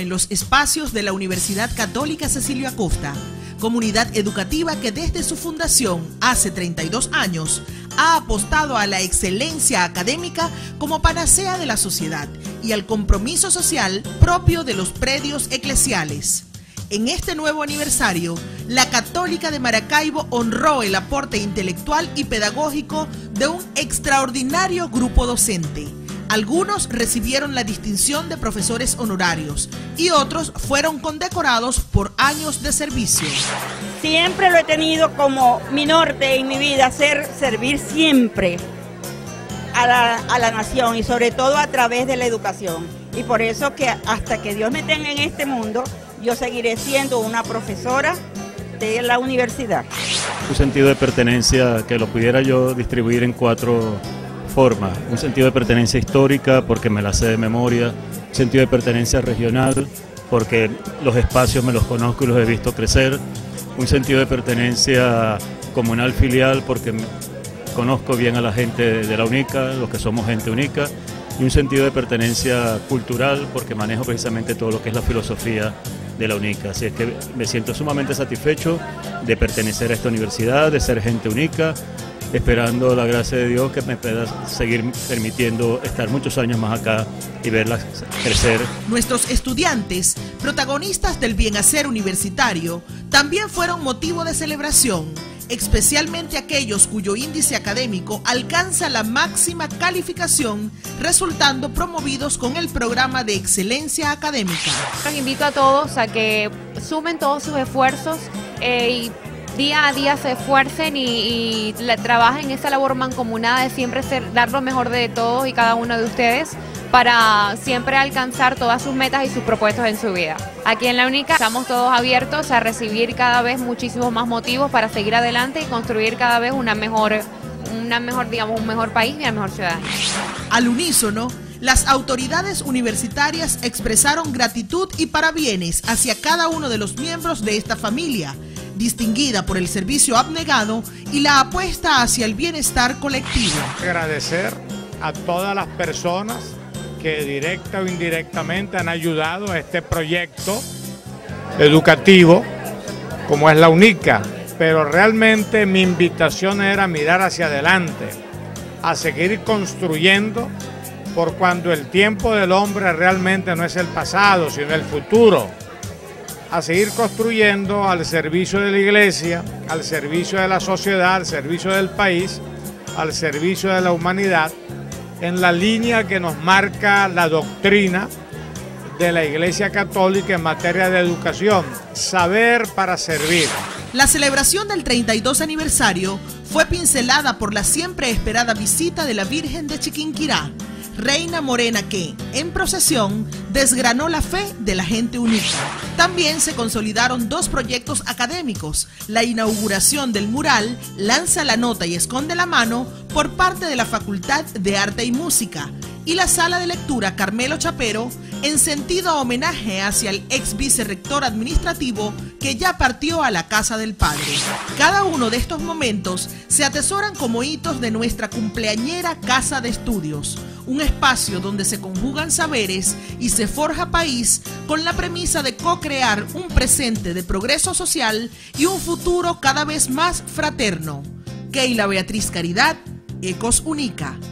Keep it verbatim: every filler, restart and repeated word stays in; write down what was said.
en los espacios de la Universidad Católica Cecilio Acosta, comunidad educativa que desde su fundación hace treinta y dos años ha apostado a la excelencia académica como panacea de la sociedad y al compromiso social propio de los predios eclesiales. En este nuevo aniversario, la Católica de Maracaibo honró el aporte intelectual y pedagógico de un extraordinario grupo docente. Algunos recibieron la distinción de profesores honorarios y otros fueron condecorados por años de servicio. Siempre lo he tenido como mi norte en mi vida, ser, servir siempre a la, a la nación y sobre todo a través de la educación. Y por eso que hasta que Dios me tenga en este mundo, yo seguiré siendo una profesora de la universidad. Un sentido de pertenencia que lo pudiera yo distribuir en cuatro formas. Un sentido de pertenencia histórica porque me la sé de memoria, un sentido de pertenencia regional porque los espacios me los conozco y los he visto crecer, un sentido de pertenencia comunal filial porque conozco bien a la gente de la UNICA, los que somos gente UNICA, y un sentido de pertenencia cultural porque manejo precisamente todo lo que es la filosofía de la UNICA. Así es que me siento sumamente satisfecho de pertenecer a esta universidad, de ser gente UNICA, esperando la gracia de Dios que me pueda seguir permitiendo estar muchos años más acá y verla crecer. Nuestros estudiantes, protagonistas del bienhacer universitario, también fueron motivo de celebración, especialmente aquellos cuyo índice académico alcanza la máxima calificación, resultando promovidos con el programa de excelencia académica. Los invito a todos a que sumen todos sus esfuerzos eh, y día a día se esfuercen y, y la, trabajen esa labor mancomunada de siempre ser, dar lo mejor de todos y cada uno de ustedes para siempre alcanzar todas sus metas y sus propósitos en su vida. Aquí en la UNICA estamos todos abiertos a recibir cada vez muchísimos más motivos para seguir adelante y construir cada vez una mejor, una mejor, digamos, un mejor país y una mejor ciudadanía. Al unísono, las autoridades universitarias expresaron gratitud y parabienes hacia cada uno de los miembros de esta familia, distinguida por el servicio abnegado y la apuesta hacia el bienestar colectivo. Agradecer a todas las personas que directa o indirectamente han ayudado a este proyecto educativo como es la UNICA, pero realmente mi invitación era mirar hacia adelante, a seguir construyendo, por cuando el tiempo del hombre realmente no es el pasado, sino el futuro, a seguir construyendo al servicio de la iglesia, al servicio de la sociedad, al servicio del país, al servicio de la humanidad, en la línea que nos marca la doctrina de la Iglesia Católica en materia de educación, saber para servir. La celebración del treinta y dos aniversario fue pincelada por la siempre esperada visita de la Virgen de Chiquinquirá, reina morena que, en procesión, desgranó la fe de la gente UNICA. También se consolidaron dos proyectos académicos, la inauguración del mural Lanza la nota y esconde la mano por parte de la Facultad de Arte y Música y la sala de lectura Carmelo Chapero en sentido homenaje hacia el ex vicerrector administrativo que ya partió a la casa del padre. Cada uno de estos momentos se atesoran como hitos de nuestra cumpleañera casa de estudios, un espacio donde se conjugan saberes y se forja país con la premisa de co-crear un presente de progreso social y un futuro cada vez más fraterno. Keila Beatriz Caridad, Ecos UNICA.